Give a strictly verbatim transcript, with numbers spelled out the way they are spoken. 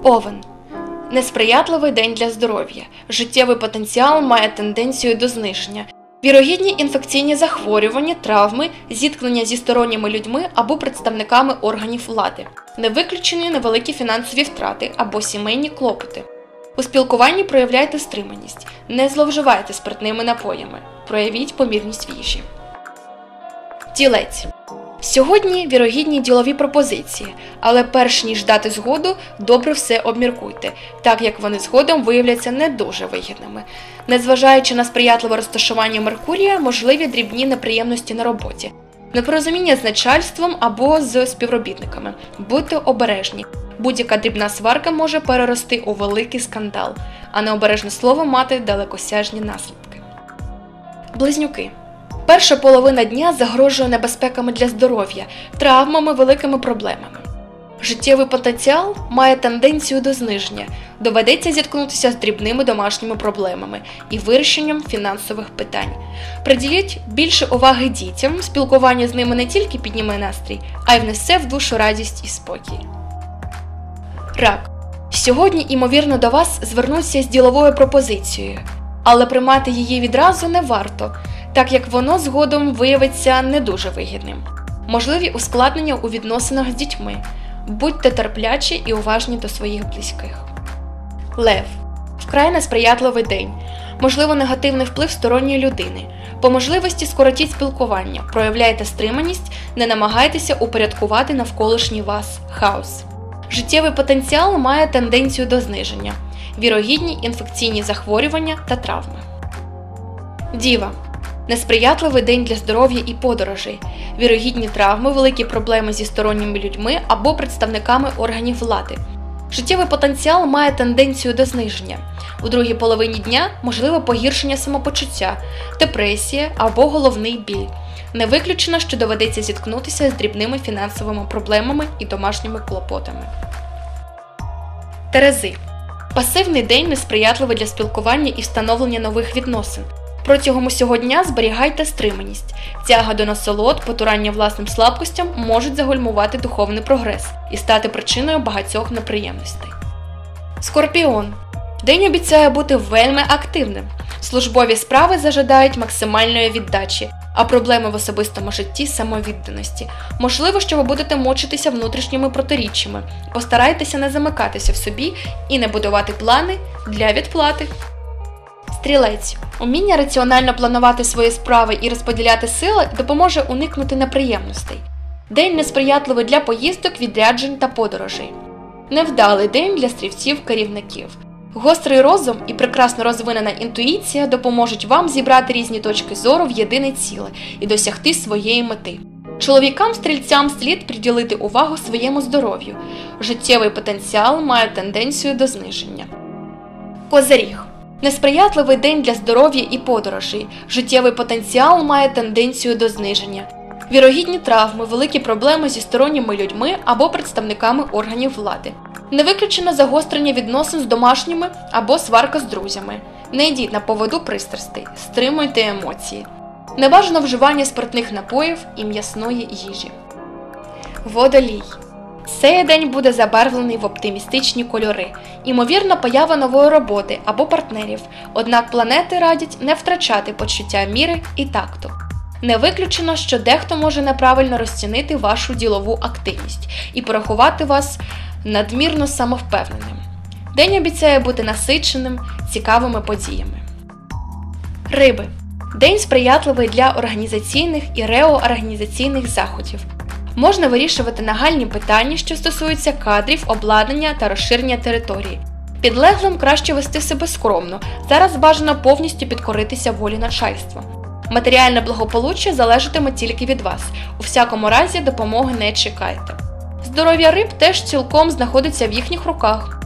Овен. Несприятливий день для здоров'я. Життєвий потенціал має тенденцію до зниження. Вірогідні інфекційні захворювання, травми, зіткнення зі сторонніми людьми або представниками органів влади. Не виключені невеликі фінансові втрати або сімейні клопоти. У спілкуванні проявляйте стриманість. Не зловживайте спиртними напоями. Проявіть помірність в їжі. Тілець. Сьогодні вірогідні ділові пропозиції, але перш ніж дати згоду, добре все обміркуйте, так як вони згодом виявляться не дуже вигідними. Незважаючи на сприятливе розташування Меркурія, можливі дрібні неприємності на роботі. Непорозуміння з начальством або з співробітниками. Будьте обережні. Будь-яка дрібна сварка може перерости у великий скандал, а необережне слово мати далекосяжні наслідки. Близнюки. Перша половина дня загрожує небезпеками для здоров'я, травмами, великими проблемами. Життєвий потенціал має тенденцію до зниження, доведеться зіткнутися з дрібними домашніми проблемами і вирішенням фінансових питань. Приділіть більше уваги дітям, спілкування з ними не тільки підніме настрій, а й внесе в душу радість і спокій. Рак. Сьогодні, ймовірно, до вас звернуться з діловою пропозицією, але приймати її відразу не варто, так як воно згодом виявиться не дуже вигідним. Можливі ускладнення у відносинах з дітьми. Будьте терплячі і уважні до своїх близьких. Лев. Вкрай несприятливий день. Можливо, негативний вплив сторонньої людини. По можливості скоротіть спілкування, проявляйте стриманість, не намагайтеся упорядкувати навколишній вас хаос. Життєвий потенціал має тенденцію до зниження. Вірогідні інфекційні захворювання та травми. Діва. Несприятливий день для здоров'я і подорожей. Вірогідні травми, великі проблеми зі сторонніми людьми або представниками органів влади. Життєвий потенціал має тенденцію до зниження. У другій половині дня можливе погіршення самопочуття, депресія або головний біль. Не виключено, що доведеться зіткнутися з дрібними фінансовими проблемами і домашніми клопотами. Терези. Пасивний день несприятливий для спілкування і встановлення нових відносин. Протягом усього дня зберігайте стриманість. Тяга до насолод, потурання власним слабкостям можуть загальмувати духовний прогрес і стати причиною багатьох неприємностей. Скорпіон. День обіцяє бути вельми активним. Службові справи зажадають максимальної віддачі, а проблеми в особистому житті – самовідданості. Можливо, що ви будете мучитися внутрішніми протиріччями. Постарайтеся не замикатися в собі і не будувати плани для відплати. Стрілець. Уміння раціонально планувати свої справи і розподіляти сили допоможе уникнути неприємностей. День несприятливий для поїздок, відряджень та подорожей. Невдалий день для стрільців-керівників. Гострий розум і прекрасно розвинена інтуїція допоможуть вам зібрати різні точки зору в єдине ціле і досягти своєї мети. Чоловікам-стрільцям слід приділити увагу своєму здоров'ю. Життєвий потенціал має тенденцію до зниження. Козиріг. Несприятливий день для здоров'я і подорожей. Життєвий потенціал має тенденцію до зниження. Вірогідні травми, великі проблеми зі сторонніми людьми або представниками органів влади. Не виключено загострення відносин з домашніми або сварка з друзями. Не йдіть на поводу пристрастей, стримуйте емоції. Небажано вживання спиртних напоїв і м'ясної їжі. Водолій. Цей день буде забарвлений в оптимістичні кольори. Імовірно, поява нової роботи або партнерів, однак планети радять не втрачати почуття міри і такту. Не виключено, що дехто може неправильно розцінити вашу ділову активність і порахувати вас надмірно самовпевненим. День обіцяє бути насиченим, цікавими подіями. Риби. День сприятливий для організаційних і реорганізаційних заходів. Можна вирішувати нагальні питання, що стосуються кадрів, обладнання та розширення території. Підлеглим краще вести себе скромно, зараз бажано повністю підкоритися волі начальства. Матеріальне благополуччя залежатиме тільки від вас, у всякому разі допомоги не чекайте. Здоров'я риб теж цілком знаходиться в їхніх руках.